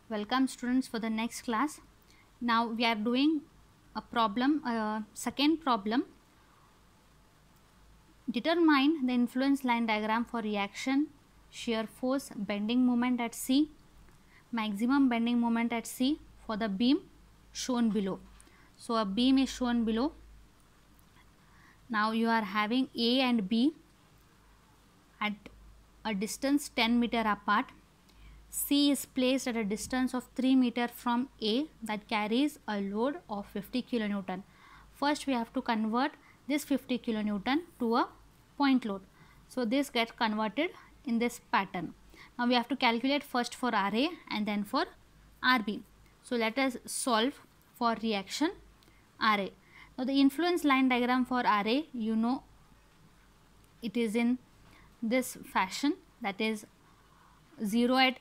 Welcome students for the next class. Now we are doing a problem, second problem. Determine the influence line diagram for reaction, shear force, bending moment at C, maximum bending moment at C for the beam shown below. So a beam is shown below. Now you are having A and B at a distance 10 meter apart. C is placed at a distance of 3 meter from A that carries a load of 50 kilonewton. First we have to convert this 50 kilonewton to a point load. So this gets converted in this pattern. Now we have to calculate first for RA and then for RB. So let us solve for reaction RA. Now the influence line diagram for RA, you know, it is in this fashion, that is 0 at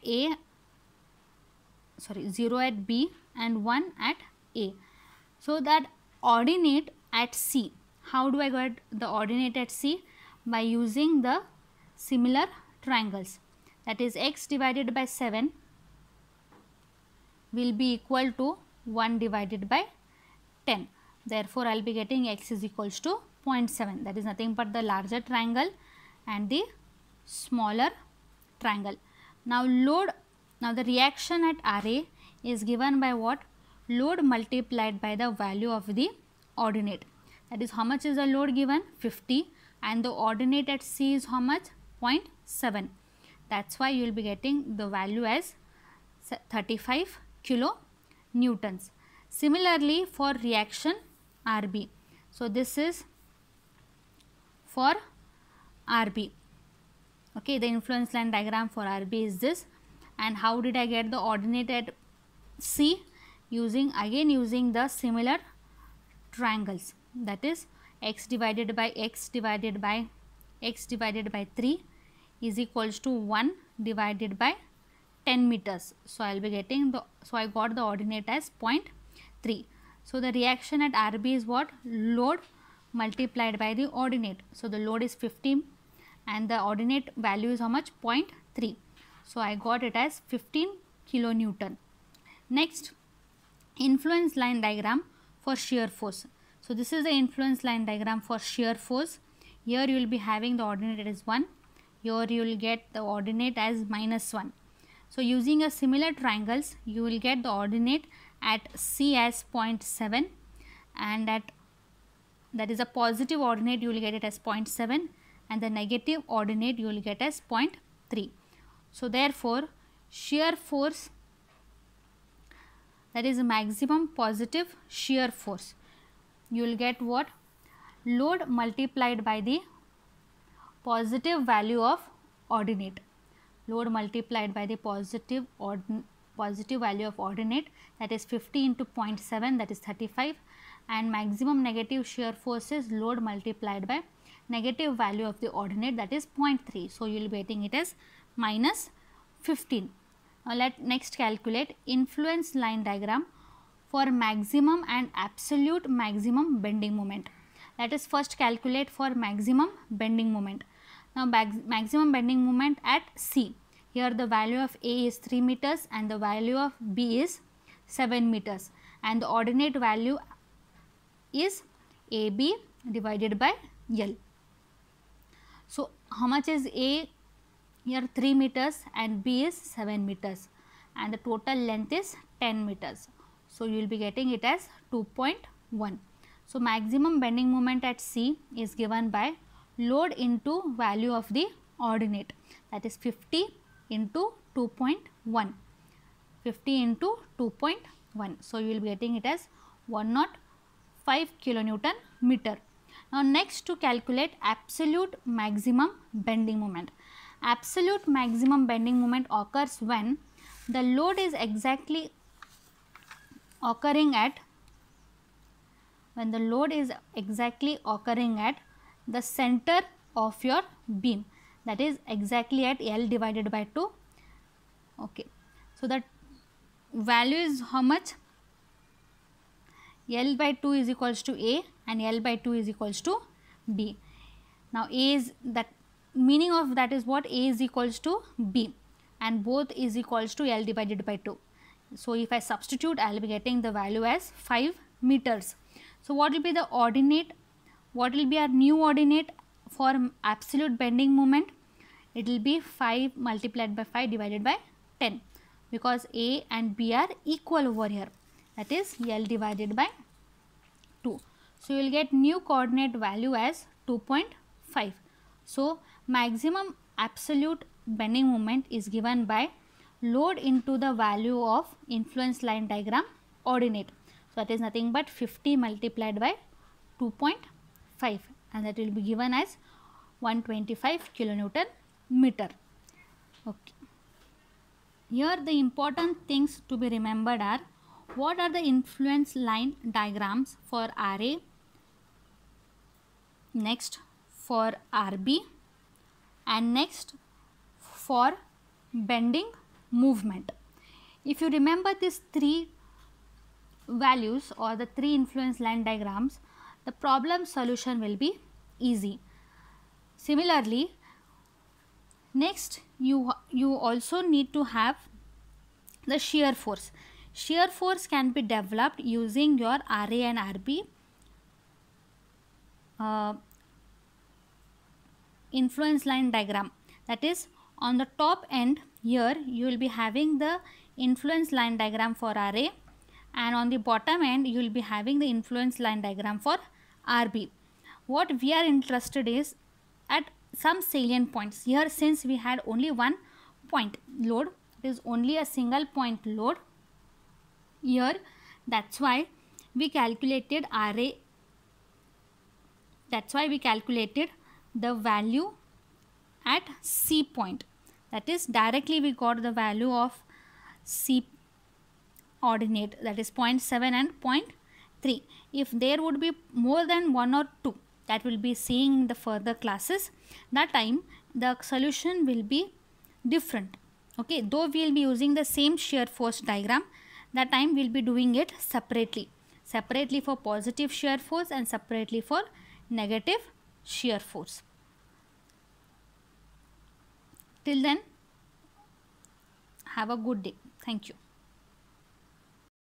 B and 1 at A. So that ordinate at C, how do I get the ordinate at C? By using the similar triangles, that is x divided by 7 will be equal to 1 divided by 10. Therefore, I will be getting x is equals to 0.7, that is nothing but the larger triangle and the smaller triangle. Now the reaction at RA is given by what? Load multiplied by the value of the ordinate. That is, how much is the load given? 50, and the ordinate at C is how much? 0.7. That's why you will be getting the value as 35 kilonewtons. Similarly for reaction RB. So this is for RB. Okay, the influence line diagram for RB is this. And how did I get the ordinate at C? Using the similar triangles, that is x divided by 3 is equals to 1 divided by 10 meters. So I will be getting I got the ordinate as 0.3. So the reaction at RB is what? Load multiplied by the ordinate. So the load is 15 and the ordinate value is how much? 0.3. So I got it as 15 kilonewton. Next, influence line diagram for shear force. So this is the influence line diagram for shear force. Here you will be having the ordinate as 1. Here you will get the ordinate as -1. So using a similar triangles, you will get the ordinate at C as 0.7, and that is a positive ordinate, you will get it as 0.7, and the negative ordinate you will get as 0.3. So therefore shear force, that is maximum positive shear force, you will get what? Load multiplied by the positive value of ordinate. Load multiplied by the positive value of ordinate, that is 50 into 0.7, that is 35, and maximum negative shear force is load multiplied by negative value of the ordinate, that is 0.3. So you will be getting it as -15. Now let next calculate influence line diagram for maximum and absolute maximum bending moment. Let us first calculate for maximum bending moment. Now maximum bending moment at C. Here the value of A is 3 meters and the value of B is 7 meters, and the ordinate value is AB divided by L. So how much is A? Here 3 meters and B is 7 meters, and the total length is 10 meters. So you will be getting it as 2.1. So maximum bending moment at C is given by load into value of the ordinate, that is 50 into 2.1. 50 into 2.1. So you will be getting it as 105 kilonewton meter. Now next, to calculate absolute maximum bending moment. Absolute maximum bending moment occurs when the load is exactly occurring at the center of your beam, that is exactly at L divided by 2. Okay, so that value is how much? L by 2 is equals to A and L by 2 is equals to B. Now A is, that meaning of that is what? A is equals to B and both is equals to L divided by 2. So if I substitute, I will be getting the value as 5 meters. So what will be the ordinate? What will be our new ordinate for absolute bending moment? It will be 5 multiplied by 5 divided by 10, because A and B are equal over here, that is L divided by 2. So you will get new coordinate value as 2.5. So maximum absolute bending moment is given by load into the value of influence line diagram ordinate. So that is nothing but 50 multiplied by 2.5, and that will be given as 125 kilonewton meter. Okay. Here the important things to be remembered are, what are the influence line diagrams for RA, next for RB, and next for bending movement. If you remember these three values or the three influence line diagrams, the problem solution will be easy. Similarly, next you also need to have the shear force. Shear force can be developed using your RA and RB influence line diagram. That is, on the top end here you will be having the influence line diagram for RA, and on the bottom end you will be having the influence line diagram for RB. What we are interested is at some salient points. Here, since we had only one point load, it is only a single point load here, that's why we calculated RA, that's why we calculated the value at C point. That is, directly we got the value of C ordinate, that is 0.7 and 0.3. If there would be more than 1 or 2, that will be seeing in the further classes, that time the solution will be different. Okay, though we will be using the same shear force diagram, that time we will be doing it separately for positive shear force and separately for negative shear force. Till then, have a good day. Thank you.